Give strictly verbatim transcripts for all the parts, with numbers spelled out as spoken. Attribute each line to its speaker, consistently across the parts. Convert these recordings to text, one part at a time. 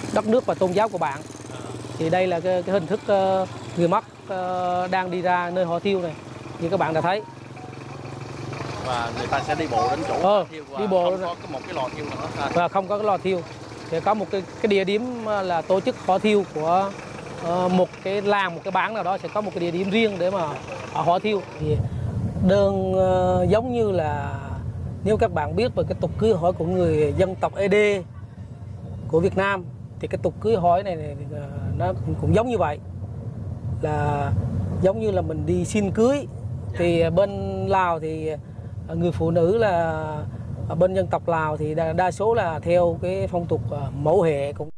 Speaker 1: đất nước và tôn giáo của bạn. Thì đây là cái, cái hình thức uh, người mất uh, đang đi ra nơi họ thiêu này, như các bạn đã thấy.
Speaker 2: Và người ta sẽ đi bộ đến chỗ
Speaker 1: ờ,
Speaker 2: thiêu
Speaker 1: đi bộ
Speaker 2: không có một cái lò thiêu nào nữa.
Speaker 1: Và không có cái lò thiêu. Thì có một cái, cái địa điểm là tổ chức họ thiêu của uh, một cái làng, một cái bản nào đó sẽ có một cái địa điểm riêng để mà họ thiêu. Thì đơn uh, giống như là nếu các bạn biết về cái tục cưới hỏi của người dân tộc Ê Đê của Việt Nam thì cái tục cưới hỏi này, này nó cũng giống như vậy, là giống như là mình đi xin cưới. Thì bên Lào thì người phụ nữ là bên dân tộc Lào thì đa, đa số là theo cái phong tục mẫu hệ. Cũng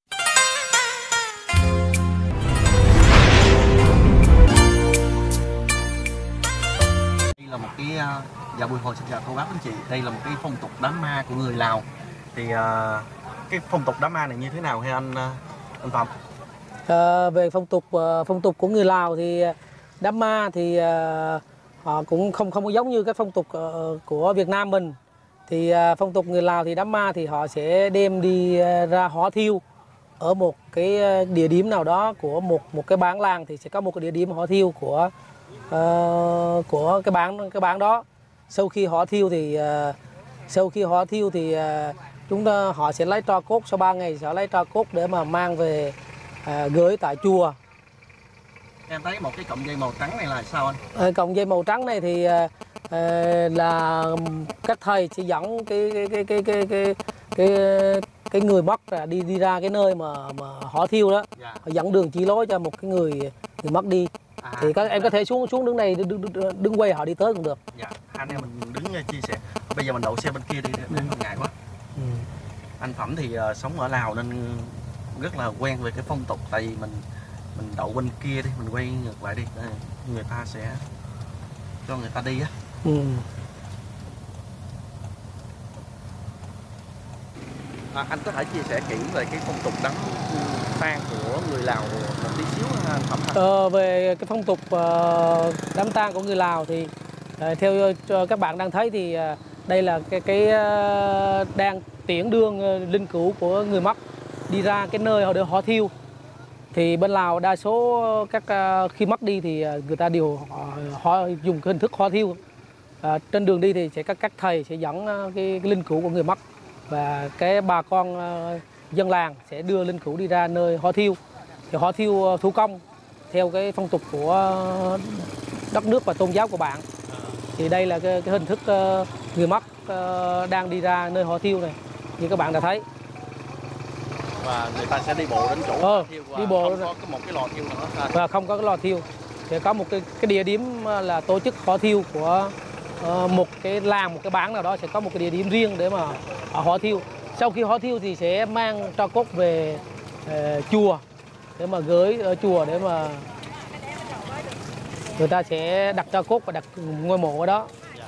Speaker 2: đây là một cái dạ buổi hồi xin chào cô bác anh chị. Đây là một cái phong tục đám ma của người Lào. Thì uh, cái phong tục đám ma này như thế nào hay anh anh Phạm?
Speaker 1: À, về phong tục phong tục của người Lào thì đám ma thì uh, họ cũng không không có giống như cái phong tục uh, của Việt Nam mình. Thì uh, phong tục người Lào thì đám ma thì họ sẽ đem đi uh, ra hỏa thiêu ở một cái địa điểm nào đó của một một cái bản làng, thì sẽ có một cái địa điểm hỏa thiêu của uh, của cái bản cái bản đó. Sau khi hỏa thiêu thì uh, sau khi hỏa thiêu thì uh, chúng ta họ sẽ lấy tro cốt, sau ba ngày sẽ lấy tro cốt để mà mang về à, gửi tại chùa.
Speaker 2: Em thấy một cái cọng dây màu trắng này là sao anh?
Speaker 1: À, cọng dây màu trắng này thì à, là các thầy sẽ dẫn cái cái cái cái cái cái cái, cái người mất là đi đi ra cái nơi mà mà họ thiêu đó. Dạ. Họ dẫn đường chỉ lối cho một cái người người mất đi. À, thì các em có thể xuống xuống đứng này đứng, đứng, đứng quay họ đi tới cũng được.
Speaker 2: Dạ. Anh em mình đứng chia sẻ. Bây giờ mình đậu xe bên kia đi, để ngại quá. Ừ. Anh Phẩm thì uh, sống ở Lào nên rất là quen về cái phong tục. Tại vì mình mình đậu bên kia đi, mình quay ngược lại đi, người ta sẽ cho người ta đi á. Ừ. À, anh có thể chia sẻ kỹ về cái phong tục đám tang của người Lào một tí xíu anh Phẩm hả?
Speaker 1: Ờ, về cái phong tục uh, đám tang của người Lào thì uh, theo uh, các bạn đang thấy thì uh, đây là cái cái uh, đang tiễn đưa uh, linh cữu của người mất đi ra cái nơi họ được họ thiêu. Thì bên Lào đa số các uh, khi mất đi thì uh, người ta đều họ, họ dùng cái hình thức họ thiêu. Uh, trên đường đi thì sẽ các các thầy sẽ dẫn uh, cái, cái linh cữu của người mất, và cái bà con uh, dân làng sẽ đưa linh cữu đi ra nơi họ thiêu. Thì họ thiêu uh, thủ công theo cái phong tục của uh, đất nước và tôn giáo của bạn. Thì đây là cái, cái hình thức uh, người mất uh, đang đi ra nơi họ thiêu này, như các bạn đã thấy.
Speaker 2: Và người ta sẽ đi bộ đến chỗ
Speaker 1: ờ,
Speaker 2: thiêu
Speaker 1: đi bộ
Speaker 2: không có một cái lò thiêu nào đó.
Speaker 1: Và không có cái lò thiêu. Thì có một cái, cái địa điểm là tổ chức họ thiêu của uh, một cái làng, một cái bản nào đó sẽ có một cái địa điểm riêng để mà họ thiêu. Sau khi họ thiêu thì sẽ mang tro cốt về uh, chùa để mà gửi ở chùa, để mà người ta sẽ đặt tro cốt và đặt ngôi mộ ở đó.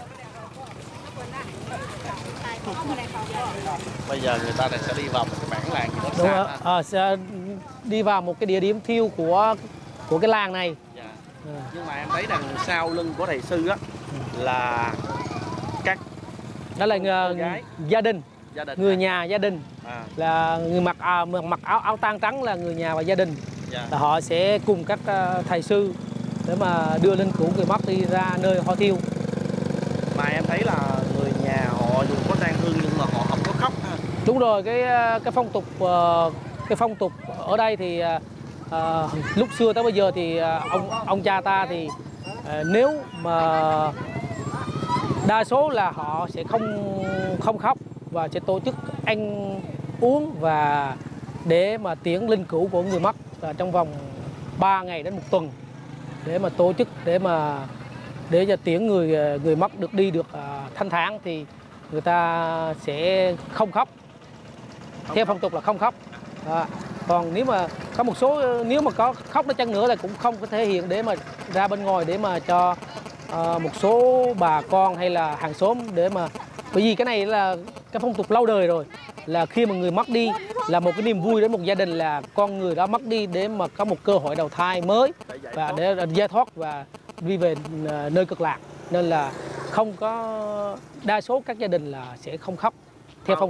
Speaker 2: Bây giờ người ta này sẽ đi vào một cái bản làng gì đó.
Speaker 1: Đúng
Speaker 2: xa
Speaker 1: rồi. À, sẽ đi vào một cái địa điểm thiêu của của cái làng này.
Speaker 2: Dạ. À. Nhưng mà em thấy đằng sau lưng của thầy sư á là các
Speaker 1: đó là người,
Speaker 2: gái.
Speaker 1: gia đình,
Speaker 2: gia đình
Speaker 1: người
Speaker 2: à?
Speaker 1: nhà gia đình. À. Là người mặc à, mặc áo áo tang trắng là người nhà và gia đình. Dạ. Là họ sẽ cùng các uh, thầy sư để mà đưa linh cữu người mất đi ra nơi họ thiêu.
Speaker 2: Mà em thấy là người nhà họ dù có tang hương nhưng mà họ không có khóc ha.
Speaker 1: Đúng rồi, cái cái phong tục cái phong tục ở đây thì à, lúc xưa tới bây giờ thì ông ông cha ta thì à, nếu mà đa số là họ sẽ không không khóc và sẽ tổ chức ăn uống và để mà tiễn linh cữu của người mất trong vòng ba ngày đến một tuần, để mà tổ chức để mà để cho tiễn người người mất được đi được uh, thanh thản, thì người ta sẽ không khóc. Không theo khóc. Phong tục là không khóc. À, còn nếu mà có một số nếu mà có khóc nó chăng nữa là cũng không có thể hiện để mà ra bên ngoài để mà cho uh, một số bà con hay là hàng xóm để mà, bởi vì cái này là cái phong tục lâu đời rồi, là khi mà người mất đi là một cái niềm vui đến một gia đình là con người đó mất đi để mà có một cơ hội đầu thai mới và để giải thoát và đi về nơi cực lạc, nên là không có, đa số các gia đình là sẽ không khóc theo phong tục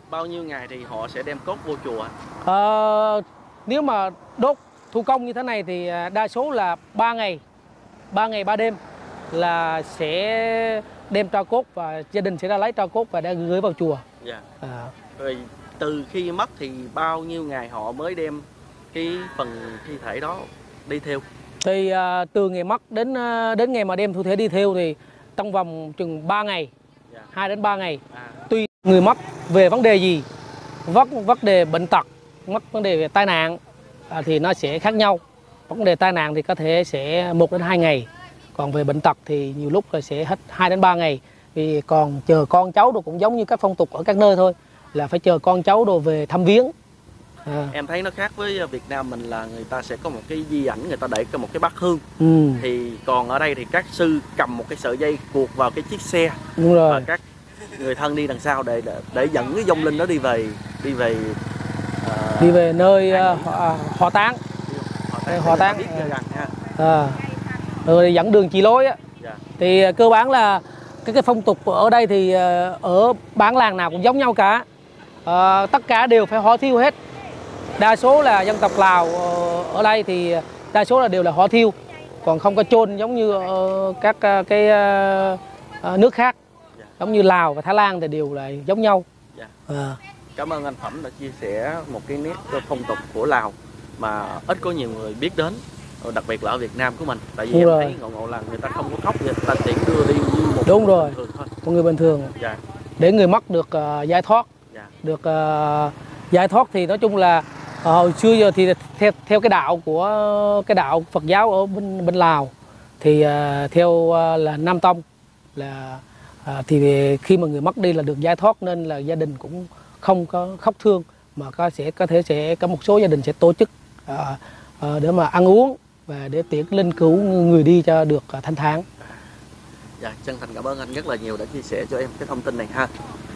Speaker 2: bao nhiêu ngày thì họ sẽ đem cốt vô chùa?
Speaker 1: Ờ, nếu mà đốt thủ công như thế này thì đa số là ba ngày, ba ngày ba đêm là sẽ đem tro cốt và gia đình sẽ ra lấy tro cốt và đem gửi vào chùa.
Speaker 2: Dạ.
Speaker 1: À.
Speaker 2: Rồi từ khi mất thì bao nhiêu ngày họ mới đem cái phần thi thể đó đi theo?
Speaker 1: Thì uh, từ ngày mất đến uh, đến ngày mà đem thi thể đi theo thì trong vòng chừng ba ngày,
Speaker 2: dạ.
Speaker 1: hai đến ba ngày.
Speaker 2: À.
Speaker 1: Tuy người mất về vấn đề gì, vấn vấn đề bệnh tật, mất vấn đề về tai nạn à, thì nó sẽ khác nhau. Vấn đề tai nạn thì có thể sẽ một đến hai ngày, còn về bệnh tật thì nhiều lúc là sẽ hết hai đến ba ngày. Vì còn chờ con cháu đồ cũng giống như các phong tục ở các nơi thôi, là phải chờ con cháu đồ về thăm viếng. À.
Speaker 2: Em thấy nó khác với Việt Nam mình là người ta sẽ có một cái di ảnh, người ta để một cái bát hương.
Speaker 1: Ừ.
Speaker 2: Thì còn ở đây thì các sư cầm một cái sợi dây buộc vào cái chiếc xe.
Speaker 1: Đúng rồi.
Speaker 2: Và các người thân đi đằng sau để để, để dẫn cái vong linh đó đi về đi về uh,
Speaker 1: đi về nơi uh, họ, họ táng. Họ táng.
Speaker 2: Biết gần ha.
Speaker 1: À. Rồi dẫn đường chỉ lối á.
Speaker 2: Dạ.
Speaker 1: Thì cơ bản là cái cái phong tục ở đây thì ở bản làng nào cũng giống nhau cả. À, tất cả đều phải hỏa thiêu hết. Đa số là dân tộc Lào ở đây thì đa số là đều là hỏa thiêu, còn không có chôn giống như các cái nước khác.
Speaker 2: Dạ.
Speaker 1: Giống như Lào và Thái Lan thì đều là giống nhau.
Speaker 2: Dạ.
Speaker 1: À.
Speaker 2: Cảm ơn anh Phẩm đã chia sẻ một cái nét phong tục của Lào mà ít có nhiều người biết đến, đặc biệt là ở Việt Nam của mình. Tại vì
Speaker 1: Đúng
Speaker 2: em
Speaker 1: rồi.
Speaker 2: thấy ngộ ngộ là người ta không có khóc, người ta chỉ đưa đi như một
Speaker 1: Đúng
Speaker 2: người
Speaker 1: rồi.
Speaker 2: bình thường thôi.
Speaker 1: Một người bình thường.
Speaker 2: Dạ.
Speaker 1: Để người mất được uh, giải thoát.
Speaker 2: Dạ. Được
Speaker 1: uh, giải thoát thì nói chung là uh, hồi xưa giờ thì theo theo cái đạo của cái đạo Phật giáo ở bên bên Lào thì uh, theo uh, là Nam Tông là uh, thì khi mà người mất đi là được giải thoát, nên là gia đình cũng không có khóc thương, mà có sẽ có thể sẽ có một số gia đình sẽ tổ chức uh, uh, để mà ăn uống và để tiễn linh cữu người đi cho được uh, thanh thản.
Speaker 2: Dạ, chân thành cảm ơn anh rất là nhiều đã chia sẻ cho em cái thông tin này ha.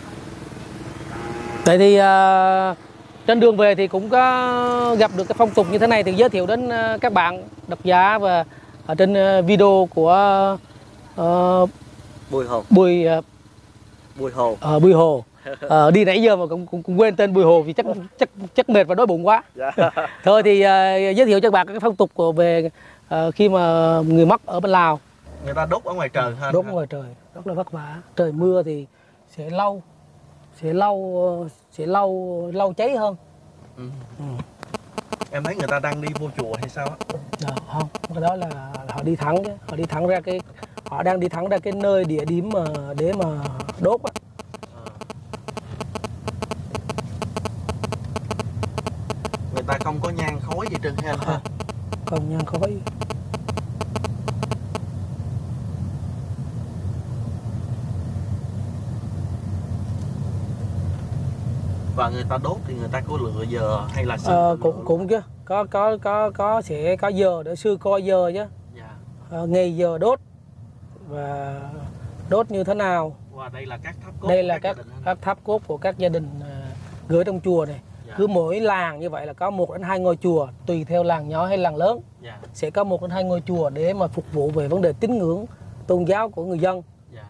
Speaker 1: Tại thì uh, trên đường về thì cũng có gặp được cái phong tục như thế này thì giới thiệu đến uh, các bạn độc giả, và ở trên uh, video của uh,
Speaker 2: Bùi Hồ.
Speaker 1: Bùi uh,
Speaker 2: Bùi Hồ.
Speaker 1: Uh, Bùi Hồ. Uh, đi nãy giờ mà cũng, cũng, cũng quên tên Bùi Hồ vì chắc chắc chắc mệt và đói bụng quá.
Speaker 2: Dạ.
Speaker 1: Thôi thì uh, giới thiệu cho các bạn cái phong tục của về uh, khi mà người mất ở bên Lào.
Speaker 2: Người ta đốt ở ngoài trời ha.
Speaker 1: Đốt ở ngoài trời rất là vất vả. Trời mưa thì sẽ lâu sẽ lâu sẽ lâu lâu cháy hơn.
Speaker 2: Ừ.
Speaker 1: Ừ.
Speaker 2: Em thấy người ta đang đi vô chùa hay sao á?
Speaker 1: Đó, không, cái đó là họ đi thẳng chứ, họ đi thẳng ra cái họ đang đi thẳng ra cái nơi địa điểm mà để mà đốt á.
Speaker 2: À. Người ta không có nhang khói gì trơn ha.
Speaker 1: À, không nhang khói.
Speaker 2: Và người ta đốt thì người ta có lựa giờ hay là sư
Speaker 1: Ờ, cũng cũng chứ, có có có có sẽ có giờ để sư coi giờ chứ.
Speaker 2: Dạ.
Speaker 1: Ờ, ngày giờ đốt và đốt như thế nào.
Speaker 2: Và đây là các tháp cốt.
Speaker 1: Đây là các các, các tháp cốt của các gia đình uh, gửi trong chùa này. Dạ. Cứ mỗi làng như vậy là có một đến hai ngôi chùa, tùy theo làng nhỏ hay làng lớn. Dạ. Sẽ có một đến hai ngôi chùa để mà phục vụ về vấn đề tín ngưỡng tôn giáo của người dân.
Speaker 2: Dạ.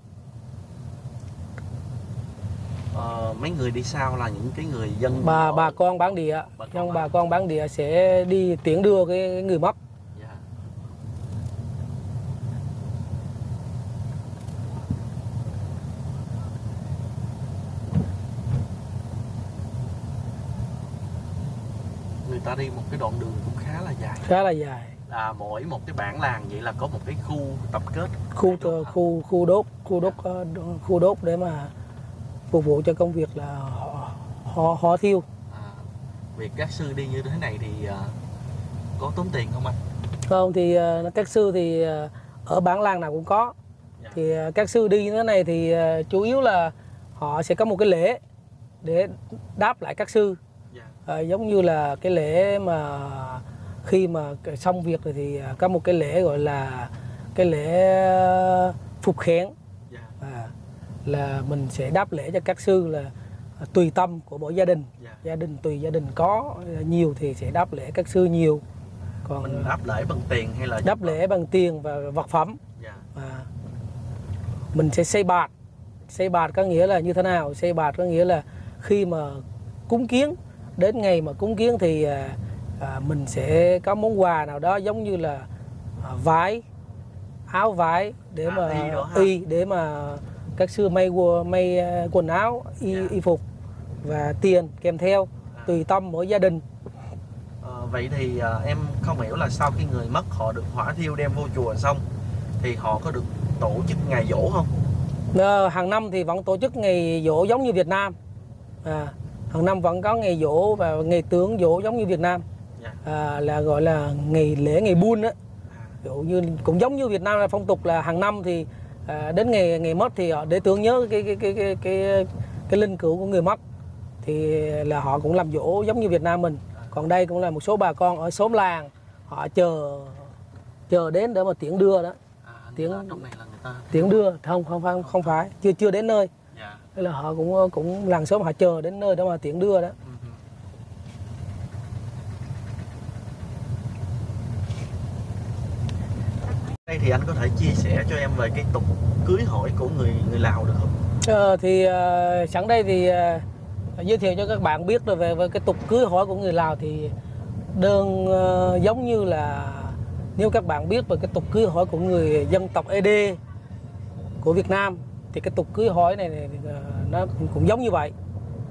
Speaker 2: Ờ, mấy người đi sau là những cái người dân
Speaker 1: bà
Speaker 2: ở...
Speaker 1: bà con bản địa, trong bà con bản địa sẽ đi tiễn đưa cái người mất.
Speaker 2: Dạ. Người ta đi một cái đoạn đường cũng khá là dài.
Speaker 1: Khá là dài.
Speaker 2: Là mỗi một cái bản làng vậy là có một cái khu tập kết,
Speaker 1: khu khu khu đốt khu đốt khu đốt để mà phục vụ cho công việc là họ họ, họ thiêu.
Speaker 2: À, việc các sư đi như thế này thì uh, có tốn tiền không anh?
Speaker 1: Không, thì uh, các sư thì uh, ở bản làng nào cũng có. Dạ. Thì uh, các sư đi như thế này thì uh, chủ yếu là họ sẽ có một cái lễ để đáp lại các sư. Dạ. Uh, giống như là cái lễ mà khi mà xong việc rồi thì có một cái lễ gọi là cái lễ phục khén. Yeah. À, là mình sẽ đáp lễ cho các sư là tùy tâm của mỗi gia đình. Yeah. Gia đình tùy gia đình có nhiều thì sẽ đáp lễ các sư nhiều. Còn
Speaker 2: mình đáp lễ bằng tiền hay là
Speaker 1: đáp lễ bằng tiền và vật phẩm. Yeah. À, mình sẽ xây bạt. Xây bạt có nghĩa là như thế nào? Xây bạt có nghĩa là khi mà cúng kiến, đến ngày mà cúng kiến thì à, à, mình sẽ có món quà nào đó giống như là à, vải, áo vải để
Speaker 2: à,
Speaker 1: mà
Speaker 2: y, đó ha.
Speaker 1: y để mà các xưa may may quần áo y,
Speaker 2: Dạ.
Speaker 1: y phục và tiền kèm theo
Speaker 2: À.
Speaker 1: tùy tâm mỗi gia đình.
Speaker 2: Ờ, vậy thì à, em không hiểu là sau khi người mất họ được hỏa thiêu đem vô chùa xong thì họ có được tổ chức ngày giỗ không?
Speaker 1: À, hàng năm thì vẫn tổ chức ngày giỗ giống như Việt Nam. À, hàng năm vẫn có ngày giỗ và ngày tướng giỗ giống như Việt Nam.
Speaker 2: Dạ.
Speaker 1: À, là gọi là ngày lễ ngày buôn đó. Dụ như cũng giống như Việt Nam là phong tục là hàng năm thì à, đến ngày ngày mất thì họ để tưởng nhớ cái cái cái cái cái cái linh cữu của người mất thì là họ cũng làm giỗ giống như Việt Nam mình. Còn đây cũng là một số bà con ở xóm làng họ chờ chờ đến để mà tiễn đưa đó.
Speaker 2: À,
Speaker 1: Tiễn
Speaker 2: trong này là người ta
Speaker 1: tiễn đưa không không phải không phải chưa chưa đến nơi.
Speaker 2: Dạ.
Speaker 1: Thế là họ cũng cũng làng xóm họ chờ đến nơi để mà tiễn đưa đó.
Speaker 2: Ừ. Đây thì anh có thể chia sẻ cho em về cái tục cưới hỏi của người người Lào được không?
Speaker 1: Ờ, thì uh, sẵn đây thì uh, giới thiệu cho các bạn biết rồi về, về cái tục cưới hỏi của người Lào thì đơn uh, giống như là nếu các bạn biết về cái tục cưới hỏi của người dân tộc Ê Đê của Việt Nam thì cái tục cưới hỏi này, này uh, nó cũng, cũng giống như vậy,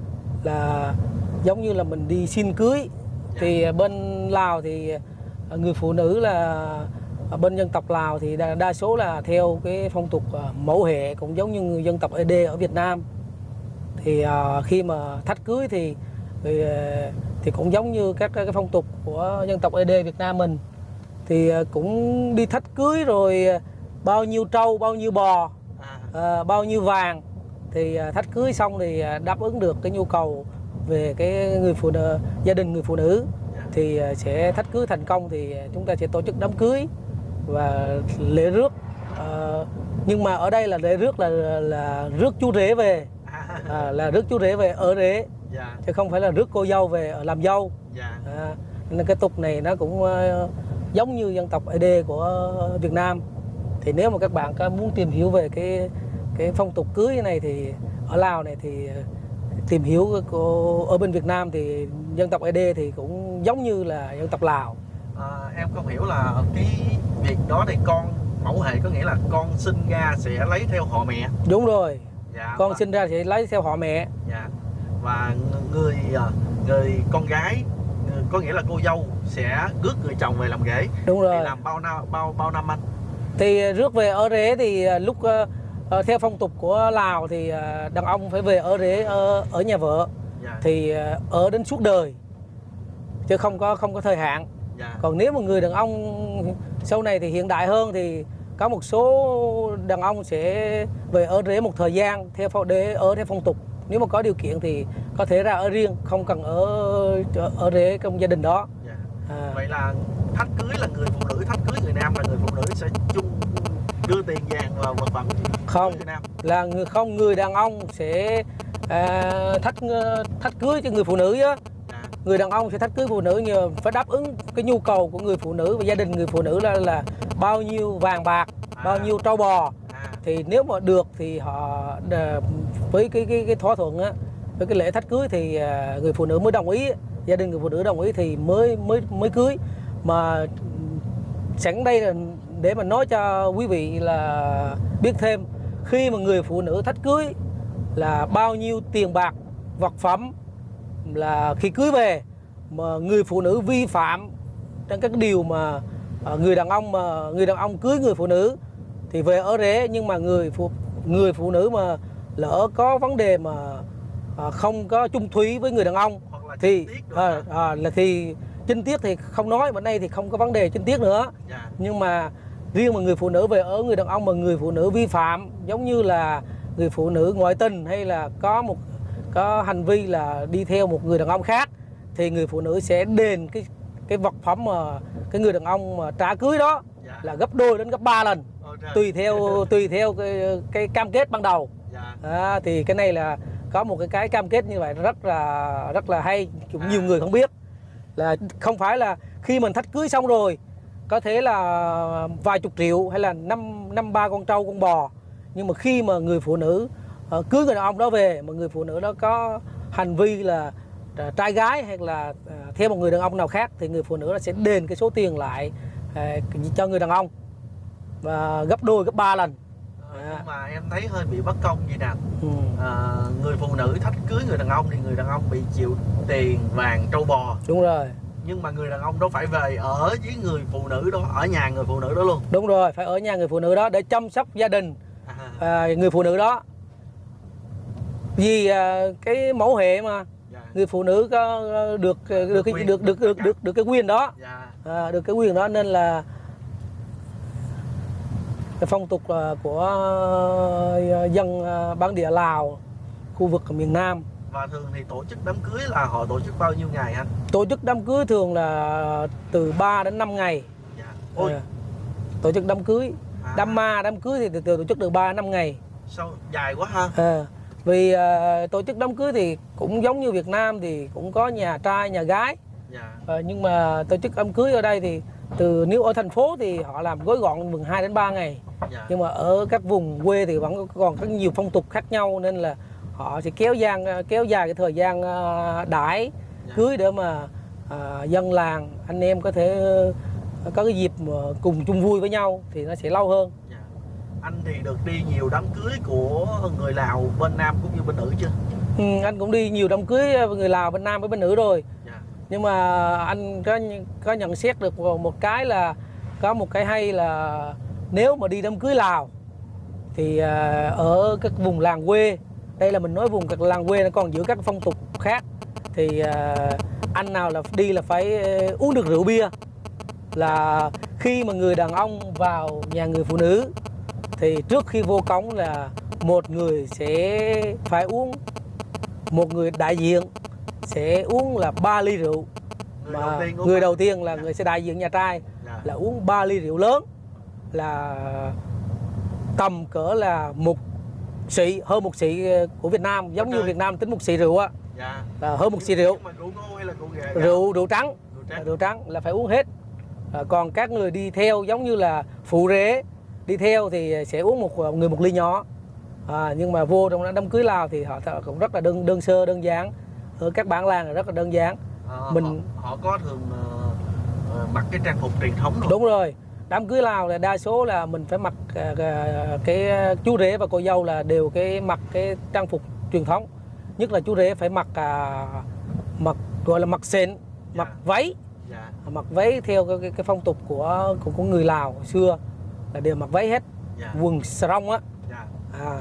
Speaker 1: là giống như là mình đi xin cưới. Thì uh, bên Lào thì uh, người phụ nữ là ở bên dân tộc Lào thì đa, đa số là theo cái phong tục uh, mẫu hệ cũng giống như người dân tộc Ê Đê ở Việt Nam. Thì uh, khi mà thách cưới thì thì, uh, thì cũng giống như các cái phong tục của dân tộc Ê Đê Việt Nam mình thì uh, cũng đi thách cưới rồi uh, bao nhiêu trâu, bao nhiêu bò, uh, bao nhiêu vàng thì uh, thách cưới xong thì uh, đáp ứng được cái nhu cầu về cái người phụ nữ, gia đình người phụ nữ thì uh, sẽ thách cưới thành công thì chúng ta sẽ tổ chức đám cưới và lễ rước. Uh, nhưng mà ở đây là lễ rước là là rước chú rể về, à, là rước chú rể về ở rể, dạ. Chứ không phải là rước cô dâu về ở làm dâu, dạ. À, nên cái tục này nó cũng uh, giống như dân tộc Ê Đê của Việt Nam. Thì nếu mà các bạn có muốn tìm hiểu về cái cái phong tục cưới này thì ở Lào này thì tìm hiểu ở bên Việt Nam thì dân tộc Ê Đê thì cũng giống như là dân tộc Lào.
Speaker 2: À, em không hiểu là cái việc đó thì con mẫu hệ có nghĩa là con sinh ra sẽ lấy theo họ mẹ.
Speaker 1: Đúng rồi.
Speaker 2: Dạ,
Speaker 1: con
Speaker 2: và...
Speaker 1: sinh ra sẽ lấy theo họ mẹ.
Speaker 2: Dạ. Và người người con gái có nghĩa là cô dâu sẽ rước người chồng về làm rể.
Speaker 1: Đúng rồi.
Speaker 2: Thì làm bao năm bao bao năm anh?
Speaker 1: Thì rước về ở rể thì lúc uh, theo phong tục của Lào thì uh, đàn ông phải về ở rể ở, ở nhà vợ. Dạ. Thì uh, ở đến suốt đời chứ không có không có thời hạn. Dạ. Còn nếu mà người đàn ông sau này thì hiện đại hơn thì có một số đàn ông sẽ về ở rể một thời gian theo để ở theo phong tục. Nếu mà có điều kiện thì có thể ra ở riêng, không cần ở ở rể trong gia đình đó.
Speaker 2: Dạ. À. Vậy là thách cưới là người phụ nữ, thách cưới người nam là người phụ nữ sẽ chung đưa tiền vàng và vật phẩm.
Speaker 1: Không, là người không người đàn ông sẽ à, thách thách cưới cho người phụ nữ á. Người đàn ông sẽ thách cưới phụ nữ nhưng phải đáp ứng cái nhu cầu của người phụ nữ và gia đình người phụ nữ là là bao nhiêu vàng bạc, à. bao nhiêu trâu bò. À. Thì nếu mà được thì họ với cái cái cái thỏa thuận á, với cái lễ thách cưới thì người phụ nữ mới đồng ý, gia đình người phụ nữ đồng ý thì mới mới mới cưới. Mà sẵn đây là để mà nói cho quý vị là biết thêm, khi mà người phụ nữ thách cưới là bao nhiêu tiền bạc, vật phẩm là khi cưới về mà người phụ nữ vi phạm trong các điều mà người đàn ông mà người đàn ông cưới người phụ nữ thì về ở rể, nhưng mà người phụ người phụ nữ mà lỡ có vấn đề mà không có chung thủy với người đàn ông thì à, à, là thì chinh tiết thì không nói, bên đây thì không có vấn đề chinh tiết nữa. Yeah. Nhưng mà riêng mà người phụ nữ về ở người đàn ông mà người phụ nữ vi phạm giống như là người phụ nữ ngoại tình hay là có một có hành vi là đi theo một người đàn ông khác thì người phụ nữ sẽ đền cái cái vật phẩm mà cái người đàn ông mà trả cưới đó. Dạ. Là gấp đôi đến gấp ba lần. Ôi, tùy theo tùy theo cái, cái cam kết ban đầu. Dạ. À, thì cái này là có một cái cái cam kết như vậy rất là rất là hay, cũng à. Nhiều người không biết là không phải là khi mình thách cưới xong rồi có thể là vài chục triệu hay là năm năm ba con trâu con bò, nhưng mà khi mà người phụ nữ uh, cưới người đàn ông đó về mà người phụ nữ đó có hành vi là trai gái hay là theo một người đàn ông nào khác thì người phụ nữ sẽ đền cái số tiền lại cho người đàn ông và gấp đôi gấp ba lần.
Speaker 2: Nhưng mà em thấy hơi bị bất công gì nè.
Speaker 1: Ừ.
Speaker 2: À, người phụ nữ thách cưới người đàn ông thì người đàn ông bị chịu tiền vàng trâu bò.
Speaker 1: Đúng rồi.
Speaker 2: Nhưng mà người đàn ông đó phải về ở với người phụ nữ đó, ở nhà người phụ nữ đó luôn.
Speaker 1: Đúng rồi, phải ở nhà người phụ nữ đó để chăm sóc gia đình à. À, người phụ nữ đó. Vì à, cái mẫu hệ mà dạ. Người phụ nữ có được được được cái, được, được, được, được, được cái quyền đó dạ. À, được cái quyền đó nên là cái phong tục của dân bản địa Lào, khu vực miền Nam.
Speaker 2: Và thường thì tổ chức đám cưới là họ tổ chức bao nhiêu ngày anh?
Speaker 1: Tổ chức đám cưới thường là từ ba đến năm ngày.
Speaker 2: Dạ. Ôi.
Speaker 1: À, tổ chức đám cưới, à. đám ma, đám cưới thì từ, từ tổ chức từ ba đến năm ngày.
Speaker 2: Sao dài quá ha?
Speaker 1: À, vì à, tổ chức đám cưới thì cũng giống như Việt Nam thì cũng có nhà trai, nhà gái. Dạ. À, nhưng mà tổ chức đám cưới ở đây thì từ nếu ở thành phố thì họ làm gói gọn mười hai đến ba ngày. Dạ. Nhưng mà ở các vùng quê thì vẫn còn có nhiều phong tục khác nhau nên là họ sẽ kéo dài kéo dài cái thời gian đãi dạ. cưới để mà à, dân làng anh em có thể có cái dịp mà cùng chung vui với nhau thì nó sẽ lâu hơn.
Speaker 2: Dạ. Anh thì được đi nhiều đám cưới của người Lào bên nam cũng như bên nữ chưa?
Speaker 1: Ừ, anh cũng đi nhiều đám cưới người Lào bên nam với bên nữ rồi. Dạ. Nhưng mà anh có có nhận xét được một cái là có một cái hay là nếu mà đi đám cưới Lào thì à, ở các vùng làng quê, đây là mình nói vùng các làng quê nó còn giữ các phong tục khác thì à, anh nào là đi là phải uống được rượu bia. Là khi mà người đàn ông vào nhà người phụ nữ thì trước khi vô cổng là một người sẽ phải uống, một người đại diện sẽ uống là ba ly rượu. Người, mà đầu, người đầu tiên là người sẽ đại diện nhà trai dạ. Là uống ba ly rượu lớn là tầm cỡ là một xị, hơn một xị của Việt Nam, giống như Việt Nam tính một xị rượu á dạ. Là hơn một xị rượu.
Speaker 2: Rượu ngô hay là rượu ghẹ?
Speaker 1: Rượu rượu trắng, rượu trắng, rượu trắng là phải uống hết. À, còn các người đi theo giống như là phụ rể đi theo thì sẽ uống một người một ly nhỏ. À, nhưng mà vô trong đám cưới Lào thì họ cũng rất là đơn đơn sơ đơn giản. Ở các bản làng là rất là đơn giản.
Speaker 2: À, mình họ, họ có thường uh, mặc cái trang phục truyền thống rồi.
Speaker 1: Đúng rồi. Đám cưới Lào là đa số là mình phải mặc uh, cái chú rể và cô dâu là đều cái mặc cái trang phục truyền thống. Nhất là chú rể phải mặc uh, mặc gọi là mặc sện, dạ. Mặc váy. Dạ. Mặc váy theo cái, cái, cái phong tục của, của của người Lào hồi xưa là đều mặc váy hết. Dạ. Quần sarong á. Dạ. À.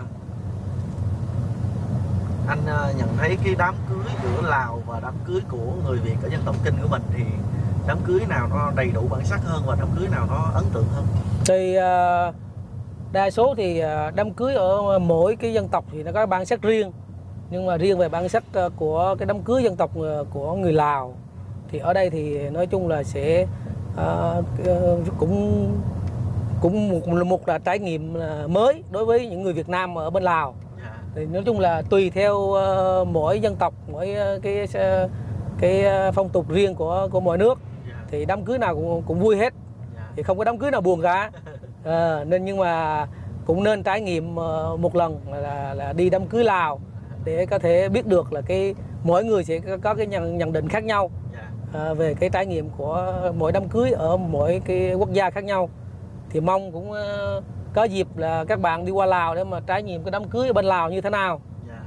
Speaker 2: Anh uh, nhận thấy cái đám cưới giữa Lào và đám cưới của người Việt ở dân tộc Kinh của mình thì đám cưới nào nó đầy đủ bản sắc hơn và đám cưới nào nó ấn tượng hơn?
Speaker 1: Thì uh, đa số thì uh, đám cưới ở mỗi cái dân tộc thì nó có bản sắc riêng. Nhưng mà riêng về bản sắc uh, của cái đám cưới dân tộc uh, của người Lào thì ở đây thì nói chung là sẽ uh, uh, cũng cũng một, một là trải nghiệm uh, mới đối với những người Việt Nam ở bên Lào. Thì nói chung là tùy theo uh, mỗi dân tộc, mỗi uh, cái uh, cái uh, phong tục riêng của của mỗi nước yeah. Thì đám cưới nào cũng cũng vui hết, yeah. Thì không có đám cưới nào buồn cả. À, nên nhưng mà cũng nên trải nghiệm uh, một lần là, là đi đám cưới Lào để có thể biết được là cái mỗi người sẽ có cái nhận nhận định khác nhau yeah. uh, về cái trải nghiệm của mỗi đám cưới ở mỗi cái quốc gia khác nhau. Thì mong cũng uh, có dịp là các bạn đi qua Lào để mà trải nghiệm cái đám cưới ở bên Lào như thế nào.
Speaker 2: Yeah.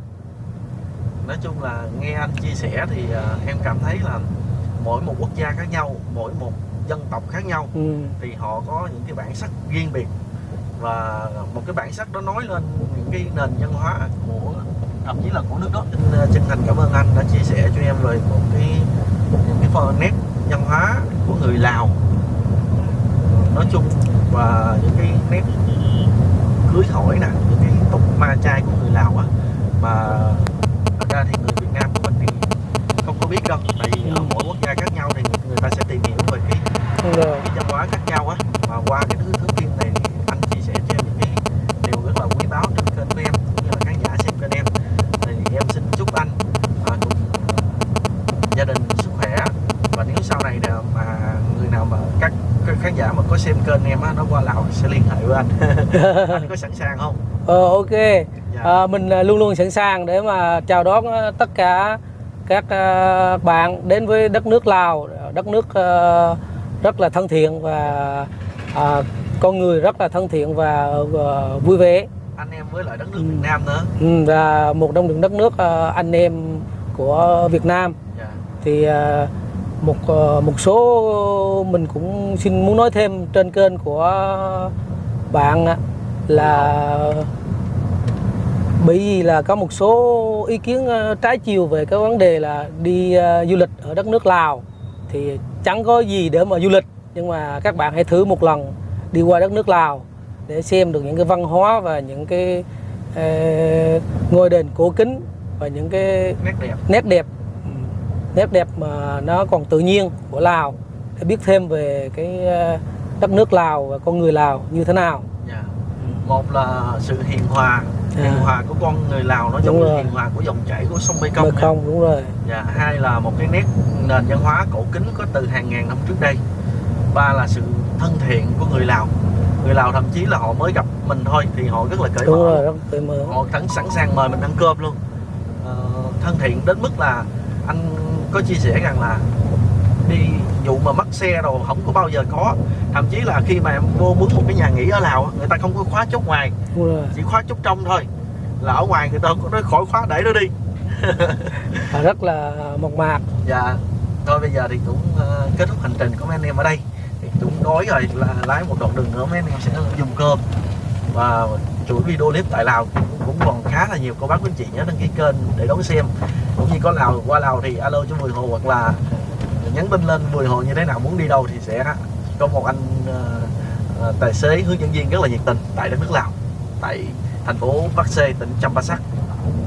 Speaker 2: Nói chung là nghe anh chia sẻ thì uh, em cảm thấy là mỗi một quốc gia khác nhau, mỗi một dân tộc khác nhau ừ. Thì họ có những cái bản sắc riêng biệt và một cái bản sắc đó nói lên những cái nền văn hóa của thậm chí là của nước đó. Xin chân thành cảm ơn anh đã chia sẻ cho em về một cái những cái phần nét văn hóa của người Lào nói chung và những cái nét cưới hỏi nè, những cái tục ma chay của người Lào á mà thật ra thì người Việt Nam của mình thì không có biết đâu, tại vì ở mỗi quốc gia khác nhau thì người ta sẽ tìm hiểu về cái, cái văn hóa khác nhau á. Mà qua cái thứ thứ phim này thì anh chia sẻ cho em những cái điều rất là quý báu trên kênh của em cũng như là khán giả xem kênh em. Thì em xin chúc anh à, cùng gia đình sức khỏe, và nếu sau này nào mà người nào mà các khán giả mà có xem kênh em á nó qua Lào sẽ liên hệ với anh. Anh có sẵn sàng không?
Speaker 1: Ờ ok.
Speaker 2: Dạ.
Speaker 1: À, mình luôn luôn sẵn sàng để mà chào đón tất cả các bạn đến với đất nước Lào, đất nước rất là thân thiện và à, con người rất là thân thiện và, và vui vẻ.
Speaker 2: Anh em với lại đất nước Việt Nam nữa.
Speaker 1: Ừ, và một trong những đất nước anh em của Việt Nam.
Speaker 2: Dạ. Thì
Speaker 1: một một số mình cũng xin muốn nói thêm trên kênh của bạn là bởi vì là có một số ý kiến trái chiều về cái vấn đề là đi uh, du lịch ở đất nước Lào thì chẳng có gì để mà du lịch, nhưng mà các bạn hãy thử một lần đi qua đất nước Lào để xem được những cái văn hóa và những cái uh, ngôi đền cổ kính và những cái
Speaker 2: nét đẹp
Speaker 1: nét đẹp nét đẹp mà nó còn tự nhiên của Lào, để biết thêm về cái đất nước Lào và con người Lào như thế nào.
Speaker 2: Yeah. Một là sự hiền hòa, hiền à. hòa của con người Lào nó giống như hiền hòa của dòng chảy của sông Mekong.
Speaker 1: Mekong đúng rồi.
Speaker 2: Yeah. Hai là một cái nét nền văn hóa cổ kính có từ hàng ngàn năm trước đây. Ba là sự thân thiện của người Lào. Người Lào thậm chí là họ mới gặp mình thôi thì họ rất là cởi
Speaker 1: đúng
Speaker 2: mở.
Speaker 1: Rồi, rất cởi mở.
Speaker 2: Họ sẵn sẵn sàng mời mình ăn cơm luôn. Ờ, thân thiện đến mức là anh có chia sẻ rằng là đi vụ mà mất xe rồi không có bao giờ có. Thậm chí là khi mà em vô mướn một cái nhà nghỉ ở Lào, người ta không có khóa chốt ngoài, chỉ khóa chốt trong thôi, là ở ngoài người ta không có nói khỏi khóa, đẩy nó đi.
Speaker 1: Rất là mộc mạc.
Speaker 2: Dạ. Thôi bây giờ thì cũng uh, kết thúc hành trình của mấy anh em ở đây thì cũng đói rồi, là lái một đoạn đường nữa mấy anh em sẽ dùng cơm và chuỗi video clip tại Lào cũng, cũng còn khá là nhiều. Cô bác quý anh chị nhớ đăng ký kênh để đón xem, cũng như có Lào qua Lào thì alo cho Mười Hồ hoặc là nhắn tin lên Mười Hồ như thế nào, muốn đi đâu thì sẽ có một anh uh, uh, tài xế hướng dẫn viên rất là nhiệt tình tại đất nước Lào, tại thành phố Bắc Sê, tỉnh Champasak.